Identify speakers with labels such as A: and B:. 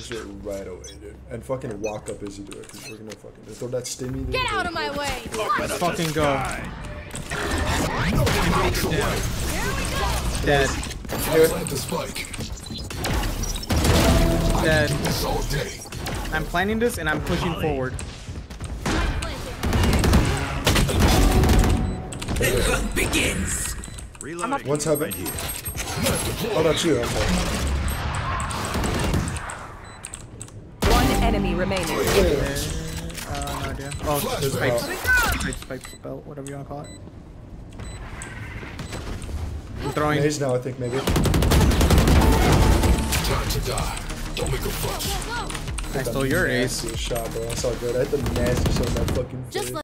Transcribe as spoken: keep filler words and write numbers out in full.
A: do it right away, dude. And fucking walk up as you do it, because we're gonna fucking throw that stimmy.
B: Get out of my way!
C: Let's fucking go. Dead. Dead. I'm planning this and I'm pushing forward.
D: The hunt begins.
A: Reloading. What's happening? Oh, that's you. Okay.
E: One enemy remaining.
C: Uh, no idea. Oh, there's spikes. Spikes, spikes, belt, whatever you want to call it. I'm throwing.
A: Maze now, I think, maybe.
D: Time to die. Don't make a fuss.
C: I stole your ace.
A: Shot, bro. That's all good. I hit the nasty shot in that fucking face.